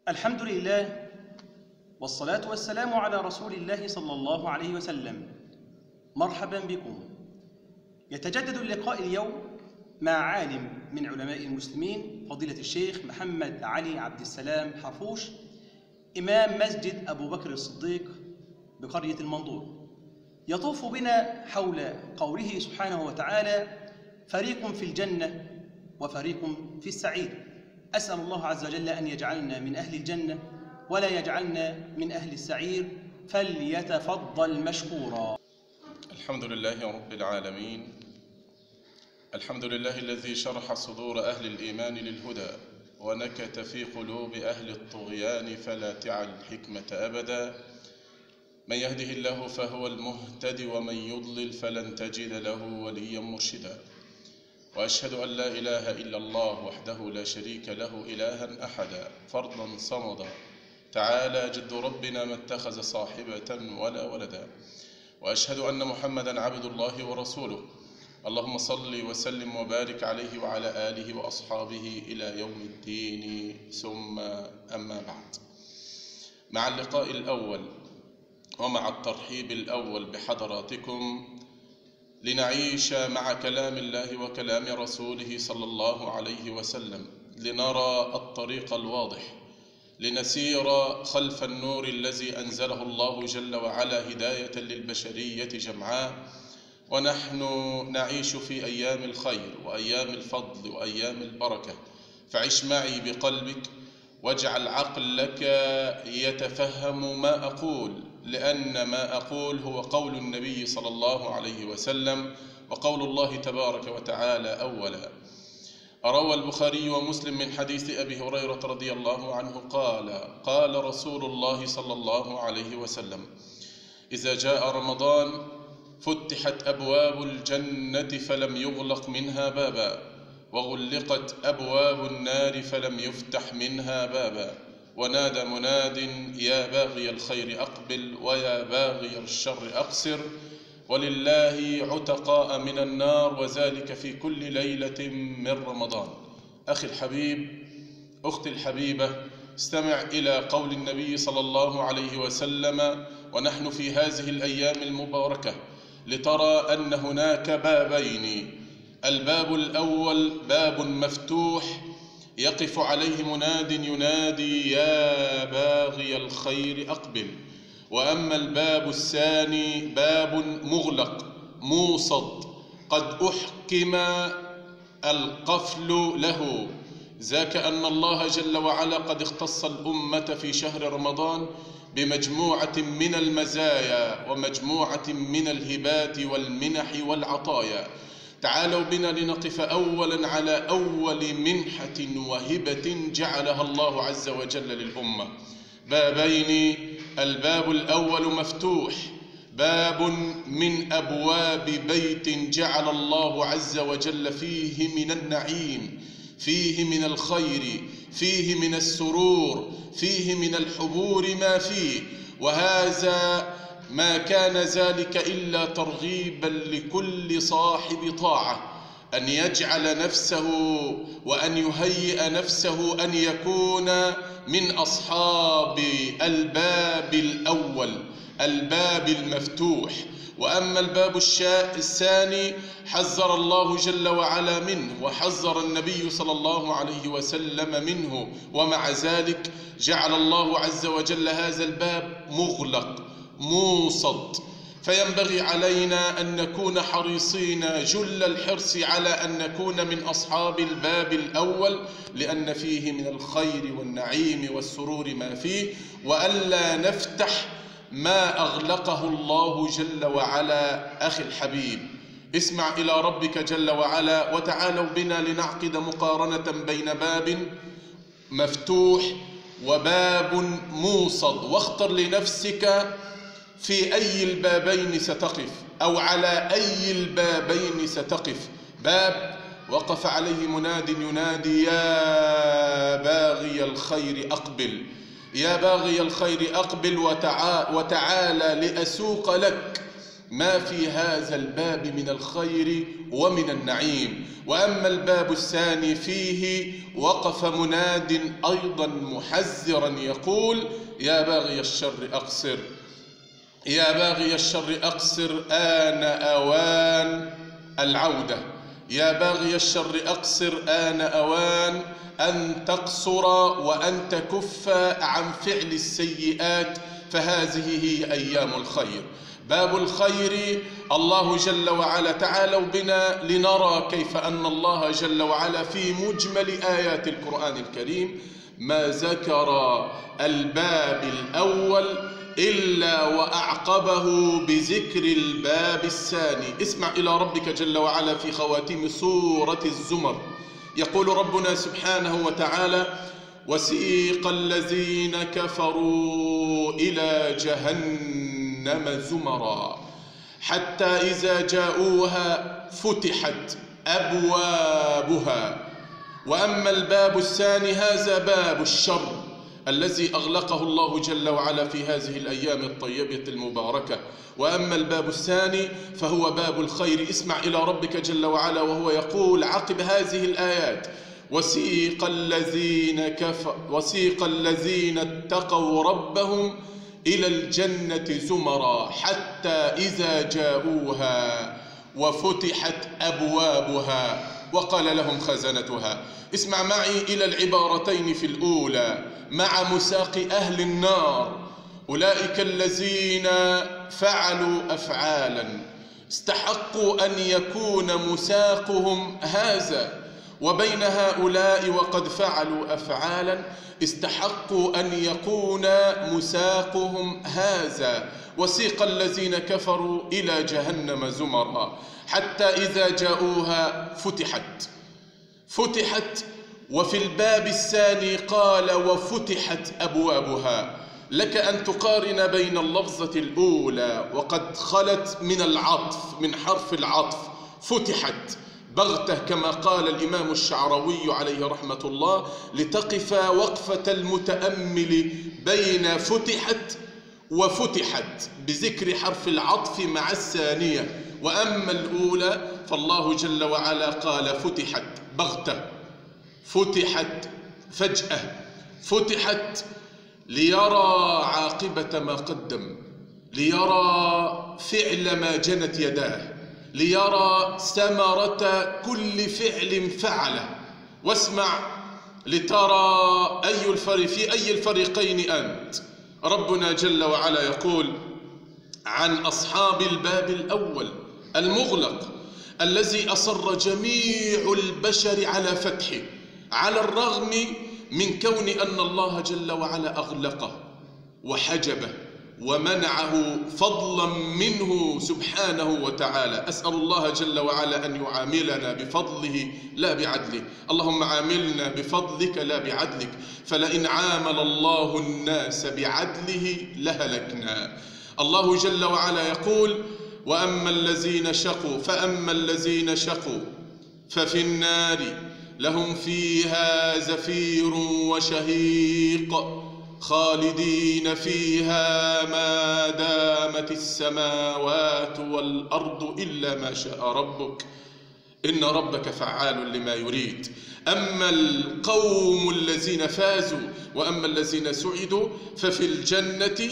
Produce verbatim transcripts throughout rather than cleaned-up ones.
الحمد لله والصلاة والسلام على رسول الله صلى الله عليه وسلم. مرحبا بكم. يتجدد اللقاء اليوم مع عالم من علماء المسلمين فضيلة الشيخ محمد علي عبد السلام حرفوش، إمام مسجد أبو بكر الصديق بقرية المنظور. يطوف بنا حول قوله سبحانه وتعالى: فريق في الجنة وفريق في السعير. أسأل الله عز وجل أن يجعلنا من أهل الجنة ولا يجعلنا من أهل السعير، فليتفضل مشكورا. الحمد لله رب العالمين. الحمد لله الذي شرح صدور أهل الإيمان للهدى ونكت في قلوب أهل الطغيان فلا تعل الحكمة أبدا. من يهده الله فهو المهتدي ومن يضلل فلن تجد له وليا مرشدا. وأشهد أن لا إله إلا الله وحده لا شريك له إلها أحدا فردا صمدا، تعالى جد ربنا ما اتخذ صاحبة ولا ولدا. وأشهد أن محمدا عبد الله ورسوله، اللهم صل وسلم وبارك عليه وعلى آله وأصحابه إلى يوم الدين، ثم أما بعد. مع اللقاء الأول ومع الترحيب الأول بحضراتكم لنعيش مع كلام الله وكلام رسوله صلى الله عليه وسلم، لنرى الطريق الواضح، لنسير خلف النور الذي أنزله الله جل وعلا هداية للبشرية جمعاء. ونحن نعيش في أيام الخير وأيام الفضل وأيام البركة، فعش معي بقلبك واجعل عقلك يتفهم ما أقول، لأن ما أقول هو قول النبي صلى الله عليه وسلم وقول الله تبارك وتعالى أولا. روى البخاري ومسلم من حديث أبي هريرة رضي الله عنه قال: قال رسول الله صلى الله عليه وسلم: إذا جاء رمضان فتحت أبواب الجنة فلم يغلق منها بابا، وغلقت أبواب النار فلم يفتح منها بابا، ونادى مناد: يا باغي الخير أقبل ويا باغي الشر أقصر، ولله عتقاء من النار، وذلك في كل ليلة من رمضان. أخي الحبيب، أختي الحبيبة، استمع إلى قول النبي صلى الله عليه وسلم ونحن في هذه الأيام المباركة، لترى أن هناك بابين. الباب الأول باب مفتوح يقف عليه مناد ينادي: يا باغي الخير أقبل. وأما الباب الثاني باب مغلق موصد قد أحكم القفل له، ذاك أن الله جل وعلا قد اختص الأمة في شهر رمضان بمجموعة من المزايا ومجموعة من الهبات والمنح والعطايا. تعالوا بنا لنقف أولا على أول منحة وهبة جعلها الله عز وجل للأمة. بابين: الباب الأول مفتوح، باب من أبواب بيت جعل الله عز وجل فيه من النعيم، فيه من الخير، فيه من السرور، فيه من الحبور ما فيه. وهذا ما كان ذلك إلا ترغيبا لكل صاحب طاعة أن يجعل نفسه وأن يهيئ نفسه أن يكون من أصحاب الباب الأول، الباب المفتوح. وأما الباب الثاني حذر الله جل وعلا منه وحذر النبي صلى الله عليه وسلم منه، ومع ذلك جعل الله عز وجل هذا الباب مغلق موصد. فينبغي علينا أن نكون حريصين جل الحرص على أن نكون من أصحاب الباب الأول، لأن فيه من الخير والنعيم والسرور ما فيه، وألا نفتح ما أغلقه الله جل وعلا. أخي الحبيب، اسمع إلى ربك جل وعلا، وتعالوا بنا لنعقد مقارنة بين باب مفتوح وباب موصد، واختر لنفسك في أي البابين ستقف أو على أي البابين ستقف. باب وقف عليه مناد ينادي: يا باغي الخير أقبل، يا باغي الخير أقبل وتعالى لأسوق لك ما في هذا الباب من الخير ومن النعيم. وأما الباب الثاني فيه وقف مناد أيضا محذرا يقول: يا باغي الشر أقصر، يا باغي الشر أقصر، آن أوان العودة. يا باغي الشر أقصر، آن أوان أن تقصر وأن تكف عن فعل السيئات، فهذه هي أيام الخير. باب الخير الله جل وعلا. تعالوا بنا لنرى كيف أن الله جل وعلا في مجمل آيات القرآن الكريم ما ذكر الباب الأول إلا وأعقبه بذكر الباب الثاني. اسمع إلى ربك جل وعلا في خواتيم سورة الزمر، يقول ربنا سبحانه وتعالى: وسيق الذين كفروا إلى جهنم زمرا حتى إذا جاءوها فتحت أبوابها. وأما الباب الثاني هذا باب الشر الذي أغلقه الله جل وعلا في هذه الأيام الطيبة المباركة. وأما الباب الثاني فهو باب الخير. اسمع إلى ربك جل وعلا وهو يقول عقب هذه الآيات: وسيق الذين كفر وسيق الذين اتقوا ربهم إلى الجنة زمرا حتى إذا جاءوها وفتحت أبوابها وقال لهم خزنتها. اسمع معي إلى العبارتين في الأولى مع مساق أهل النار: أولئك الذين فعلوا أفعالا استحقوا أن يكون مساقهم هذا، وبين هؤلاء وقد فعلوا أفعالا استحقوا أن يكون مساقهم هذا. وسيق الذين كفروا إلى جهنم زمرا حتى إذا جاءوها فتحت فتحت وفي الباب الثاني قال: وفتحت أبوابها. لك أن تقارن بين اللفظة الأولى وقد خلت من العطف، من حرف العطف، فتحت بغتة كما قال الإمام الشعراوي عليه رحمة الله، لتقف وقفة المتأمل بين فتحت وفتحت بذكر حرف العطف مع الثانية. وأما الأولى فالله جل وعلا قال فتحت بغتة، فتحت فجأة، فتحت ليرى عاقبة ما قدم، ليرى فعل ما جنت يداه، ليرى ثمرة كل فعل فعله. واسمع لترى أي الفريق في أي الفريقين أنت. ربنا جل وعلا يقول عن أصحاب الباب الأول المغلق الذي أصر جميع البشر على فتحه، على الرغم من كون أن الله جل وعلا أغلقه وحجبه ومنعه فضلا منه سبحانه وتعالى. أسأل الله جل وعلا أن يعاملنا بفضله لا بعدله. اللهم عاملنا بفضلك لا بعدلك، فلئن عامل الله الناس بعدله لهلكنا. الله جل وعلا يقول: وأما الذين شقوا فأما الذين شقوا ففي النار لهم فيها زفير وشهيق خالدين فيها ما دامت السماوات والأرض إلا ما شاء ربك إن ربك فعال لما يريد. أما القوم الذين فازوا وأما الذين سعدوا ففي الجنة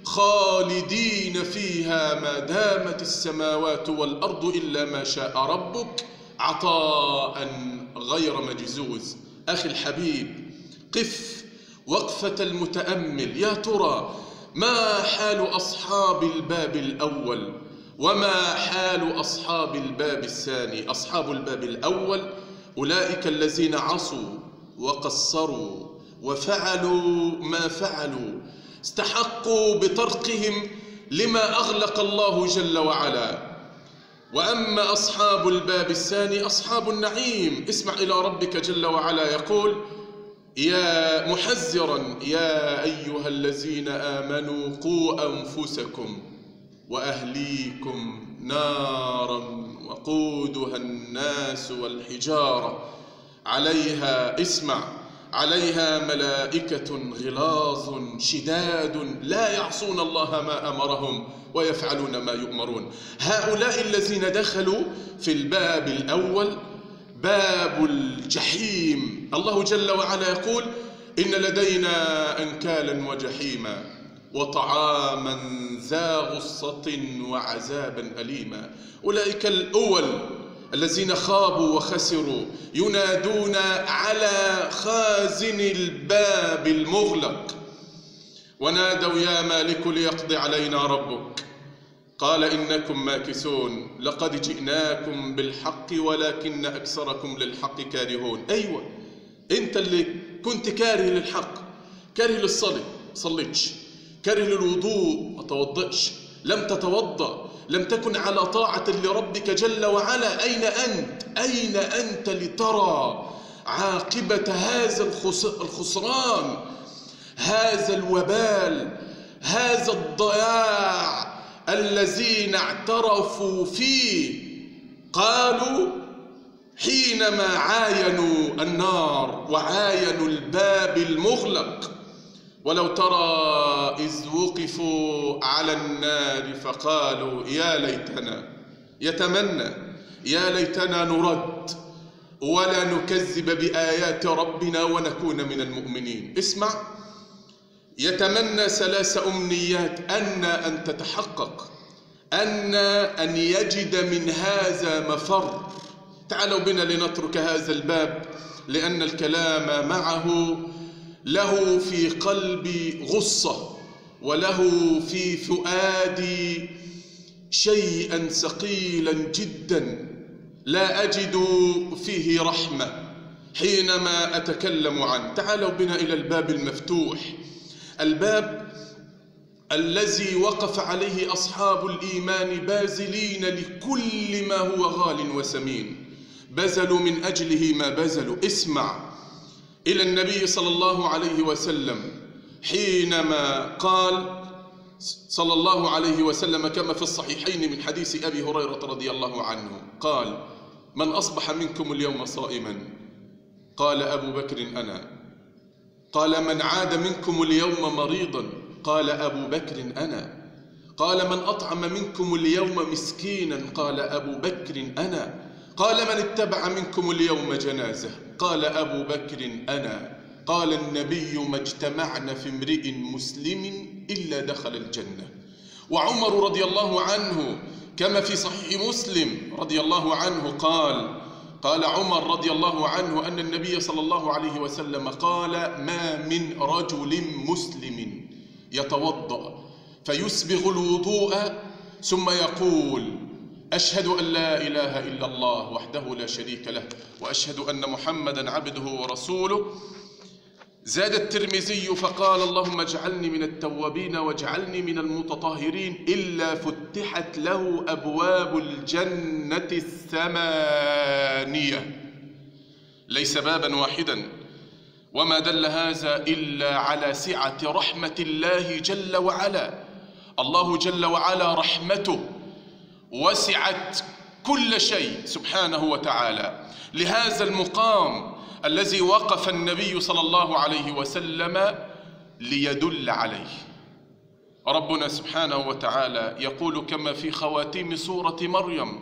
خالدين فيها ما دامت السماوات والأرض إلا ما شاء ربك عطاء غير مجزوز. أخي الحبيب، قف وقفة المتأمل. يا ترى ما حال أصحاب الباب الأول وما حال أصحاب الباب الثاني؟ أصحاب الباب الأول أولئك الذين عصوا وقصروا وفعلوا ما فعلوا، استحقوا بتركهم لما أغلق الله جل وعلا. وأما أصحاب الباب الثاني أصحاب النعيم. اسمع إلى ربك جل وعلا يقول يا محذرا: يا أيها الذين آمنوا قوا أنفسكم وأهليكم نارا وقودها الناس والحجارة عليها اسمع عليها ملائكة غلاظ شداد لا يعصون الله ما أمرهم ويفعلون ما يؤمرون. هؤلاء الذين دخلوا في الباب الأول باب الجحيم، الله جل وعلا يقول: إن لدينا أنكالا وجحيما وطعاما ذا غصة وعذابا أليما. أولئك الأول الذين خابوا وخسروا ينادون على خازن الباب المغلق ونادوا: يا مالك ليقضي علينا ربك. قال: إنكم ماكثون، لقد جئناكم بالحق ولكن أكثركم للحق كارهون. أيوة، أنت اللي كنت كاره للحق، كاره للصلاة صليتش، كاره للوضوء ما توضأش، لم تتوضأ، لم تكن على طاعة لربك جل وعلا. أين أنت؟ أين أنت لترى عاقبة هذا الخسران، هذا الوبال، هذا الضياع الذين اعترفوا فيه؟ قالوا حينما عاينوا النار وعاينوا الباب المغلق: ولو ترى إذ وقفوا على النار فقالوا يا ليتنا، يتمنى يا ليتنا نرد ولا نكذب بآيات ربنا ونكون من المؤمنين. اسمع، يتمنى ثلاث أمنيات: أن أن تتحقق، أن أن يجد من هذا مفر. تعالوا بنا لنترك هذا الباب، لأن الكلام معه له في قلبي غصة وله في فؤادي شيئا ثقيلا جدا، لا أجد فيه رحمة حينما أتكلم عنه. تعالوا بنا إلى الباب المفتوح، الباب الذي وقف عليه أصحاب الإيمان باذلين لكل ما هو غال وثمين، بذلوا من أجله ما بذلوا. اسمع إلى النبي صلى الله عليه وسلم حينما قال صلى الله عليه وسلم كما في الصحيحين من حديث أبي هريرة رضي الله عنه قال: من أصبح منكم اليوم صائما؟ قال أبو بكر: أنا. قال: من عاد منكم اليوم مريضا؟ قال أبو بكر: أنا. قال: من أطعم منكم اليوم مسكينا؟ قال أبو بكر: أنا. قال: من اتبع منكم اليوم جنازة؟ قال أبو بكر: أنا. قال النبي: ما اجتمعنا في امرئ مسلم إلا دخل الجنة. وعمر رضي الله عنه كما في صحيح مسلم رضي الله عنه قال قال عمر رضي الله عنه أن النبي صلى الله عليه وسلم قال: ما من رجل مسلم يتوضأ فيسبغ الوضوء ثم يقول: أشهد أن لا إله إلا الله وحده لا شريك له وأشهد أن محمدا عبده ورسوله. زاد الترمذي فقال: اللهم اجعلني من التوابين واجعلني من المتطهرين، إلا فتحت له أبواب الجنة الثمانية، ليس بابا واحدا. وما دل هذا إلا على سعة رحمة الله جل وعلا. الله جل وعلا رحمته وسعت كل شيء سبحانه وتعالى. لهذا المقام الذي وقف النبي صلى الله عليه وسلم ليدل عليه، ربنا سبحانه وتعالى يقول كما في خواتيم سورة مريم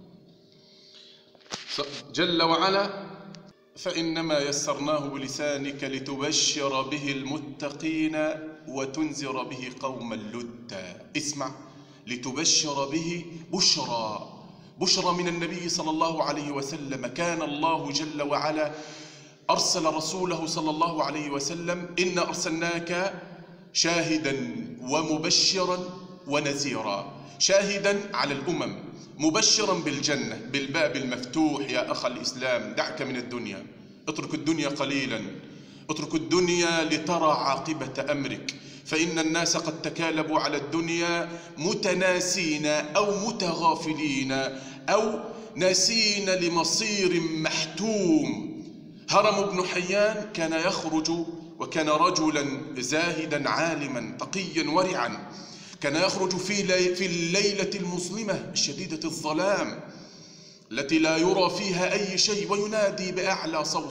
جل وعلا: فإنما يسرناه بلسانك لتبشر به المتقين وتنذر به قوما لدا. اسمع، لتبشر به بشرى، بشرى من النبي صلى الله عليه وسلم. كان الله جل وعلا أرسل رسوله صلى الله عليه وسلم: إنا أرسلناك شاهدا ومبشرا ونذيرا. شاهدا على الأمم، مبشرا بالجنة، بالباب المفتوح. يا أخ الإسلام، دعك من الدنيا، اترك الدنيا قليلا، اترك الدنيا لترى عاقبة أمرك، فإن الناس قد تكالبوا على الدنيا متناسين أو متغافلين أو ناسين لمصير محتوم. هرم بن حيان كان يخرج وكان رجلا زاهدا عالما تقيا ورعا، كان يخرج في في الليلة المظلمة الشديدة الظلام التي لا يرى فيها أي شيء وينادي بأعلى صوته: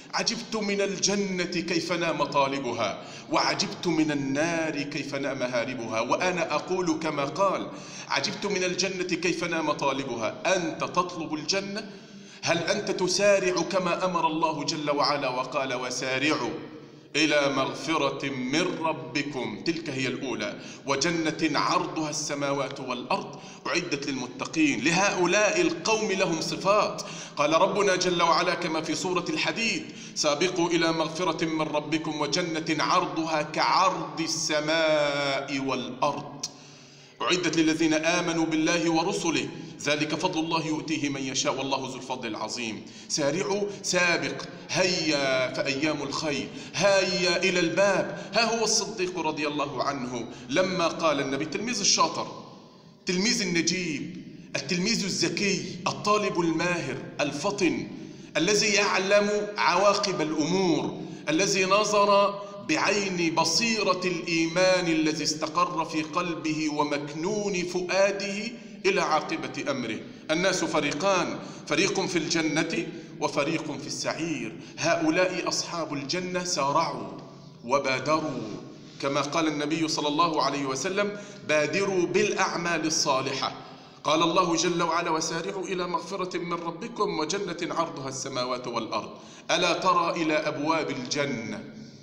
عجبت من الجنة كيف نام طالبها، وعجبت من النار كيف نام هاربها. وأنا أقول كما قال: عجبت من الجنة كيف نام طالبها. أنت تطلب الجنة؟ هل أنت تسارع كما أمر الله جل وعلا وقال: وسارعوا إلى مغفرة من ربكم، تلك هي الأولى، وجنة عرضها السماوات والأرض أعدت للمتقين. لهؤلاء القوم لهم صفات، قال ربنا جل وعلا كما في سورة الحديد: سابقوا إلى مغفرة من ربكم وجنة عرضها كعرض السماء والأرض أعدت للذين آمنوا بالله ورسله، ذلك فضل الله يؤتيه من يشاء والله ذو الفضل العظيم. سارعوا، سابق، هيا فأيام الخير، هيا إلى الباب. ها هو الصديق رضي الله عنه لما قال النبي: التلميذ الشاطر، التلميذ النجيب، التلميذ الذكي، الطالب الماهر الفطن، الذي يعلم عواقب الأمور، الذي نظر بعين بصيرة الإيمان الذي استقر في قلبه ومكنون فؤاده إلى عاقبة أمره. الناس فريقان، فريق في الجنة وفريق في السعير. هؤلاء أصحاب الجنة سارعوا وبادروا، كما قال النبي صلى الله عليه وسلم: بادروا بالأعمال الصالحة. قال الله جل وعلا: وسارعوا إلى مغفرة من ربكم وجنة عرضها السماوات والأرض. ألا ترى إلى أبواب الجنة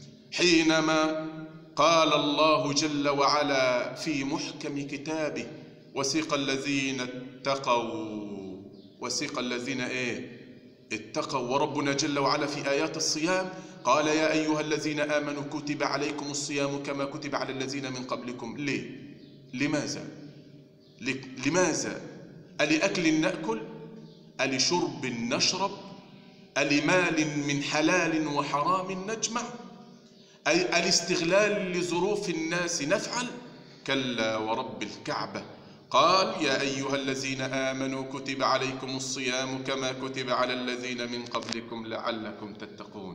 حينما قال الله جل وعلا في محكم كتابه: وسيق الذين اتقوا، وسيق الذين ايه اتقوا. وربنا جل وعلا في آيات الصيام قال: يا أيها الذين آمنوا كتب عليكم الصيام كما كتب على الذين من قبلكم. ليه؟ لماذا؟ لماذا؟ ألأكل نأكل؟ ألشرب نشرب؟ ألمال من حلال وحرام نجمع؟ الاستغلال لظروف الناس نفعل؟ كلا ورب الكعبة. قال: يا أيها الذين آمنوا كتب عليكم الصيام كما كتب على الذين من قبلكم لعلكم تتقون،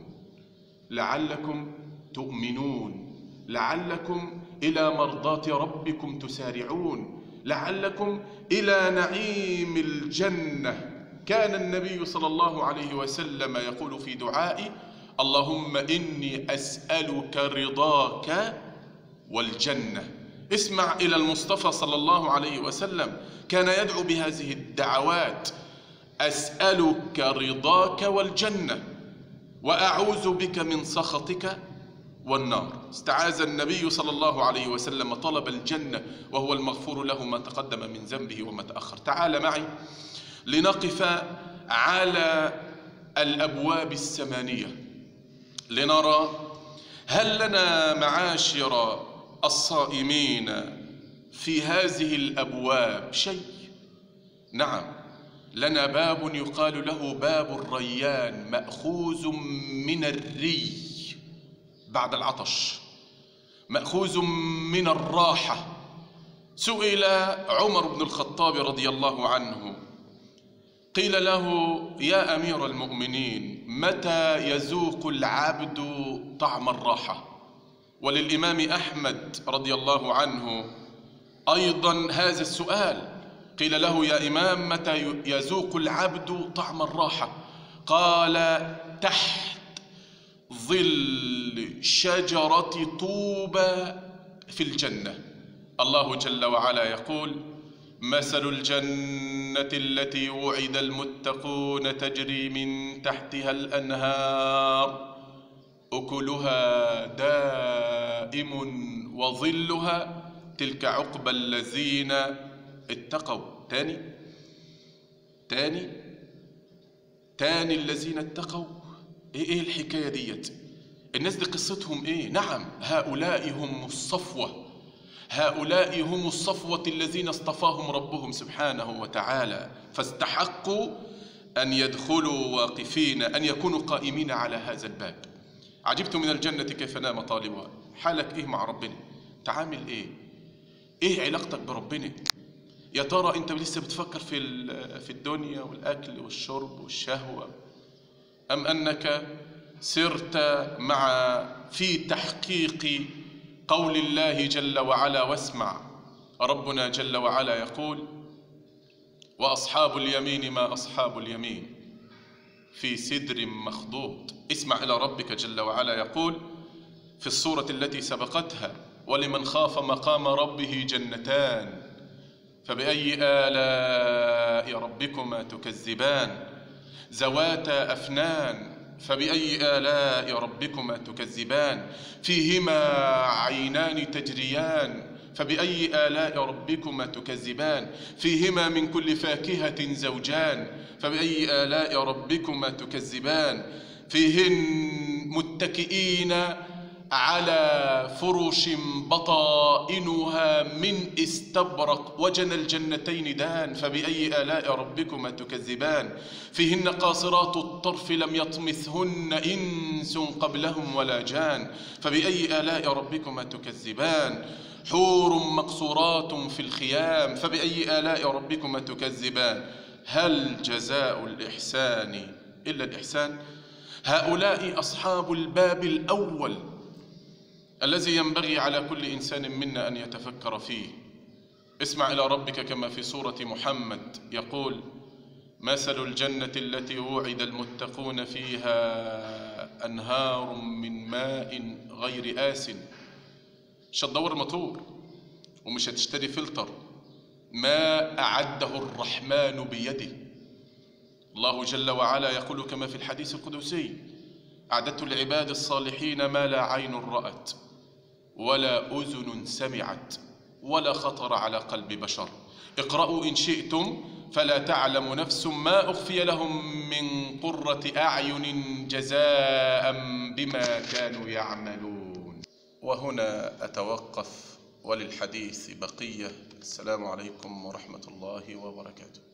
لعلكم تؤمنون، لعلكم إلى مرضاة ربكم تسارعون، لعلكم إلى نعيم الجنة. كان النبي صلى الله عليه وسلم يقول في دعائه: اللهم إني أسألك رضاك والجنة. اسمع إلى المصطفى صلى الله عليه وسلم، كان يدعو بهذه الدعوات: أسألك رضاك والجنة وأعوذ بك من سخطك والنار. استعاذ النبي صلى الله عليه وسلم، طلب الجنة وهو المغفور له ما تقدم من ذنبه وما تأخر. تعال معي لنقف على الأبواب الثمانية لنرى هل لنا معاشر الصائمين في هذه الأبواب شيء؟ نعم، لنا باب يقال له باب الريان، مأخوذ من الري بعد العطش، مأخوذ من الراحة. سئل عمر بن الخطاب رضي الله عنه، قيل له: يا أمير المؤمنين، متى يذوق العبد طعم الراحة؟ وللإمام أحمد رضي الله عنه أيضا هذا السؤال، قيل له: يا إمام، متى يذوق العبد طعم الراحة؟ قال: تحت ظل شجرة طوبى في الجنة. الله جل وعلا يقول: مثل الجنة التي وعد المتقون تجري من تحتها الأنهار أكلها دائم وظلها تلك عقبى الذين اتقوا. تاني تاني تاني الذين اتقوا. ايه ايه الحكاية ديت؟ الناس دي قصتهم ايه؟ نعم، هؤلاء هم الصفوة، هؤلاء هم الصفوة الذين اصطفاهم ربهم سبحانه وتعالى، فاستحقوا أن يدخلوا واقفين، أن يكونوا قائمين على هذا الباب. عجبت من الجنة كيف نام طالبها. حالك إيه مع ربنا؟ تعامل إيه؟ إيه علاقتك بربنا؟ يا ترى أنت لسه بتفكر في في الدنيا والأكل والشرب والشهوة، أم أنك سرت مع في تحقيق قول الله جل وعلا؟ واسمع، ربنا جل وعلا يقول: وأصحاب اليمين ما أصحاب اليمين في سدر مخضود. اسمع إلى ربك جل وعلا يقول في السورة التي سبقتها: ولمن خاف مقام ربه جنتان فبأي آلاء ربكما تكذبان ذواتا أفنان فبأي آلاء ربكما تكذبان فيهما عينان تجريان فبأي آلاء ربكما تكذبان فيهما من كل فاكهة زوجان فبأي آلاء ربكما تكذبان فيهن متكئين على فرش بطائنها من استبرق وجنى الجنتين دان فبأي آلاء ربكما تكذبان فيهن قاصرات الطرف لم يطمثهن إنس قبلهم ولا جان فبأي آلاء ربكما تكذبان حور مقصورات في الخيام فبأي آلاء ربكما تكذبان هل جزاء الإحسان إلا الإحسان؟ هؤلاء أصحاب الباب الأول الذي ينبغي على كل إنسان منا أن يتفكر فيه. اسمع إلى ربك كما في سورة محمد يقول: مثل الجنة التي وعد المتقون فيها أنهار من ماء غير آسن. مش هتدور موتور ومش هتشتري فلتر، ما أعده الرحمن بيده. الله جل وعلا يقول كما في الحديث القدسي: أعددت لعباد الصالحين ما لا عين رأت ولا أذن سمعت ولا خطر على قلب بشر. اقرأوا إن شئتم فلا تعلم نفس ما أخفي لهم من قرة أعين جزاء بما كانوا يعملون. وهنا أتوقف وللحديث بقية. السلام عليكم ورحمة الله وبركاته.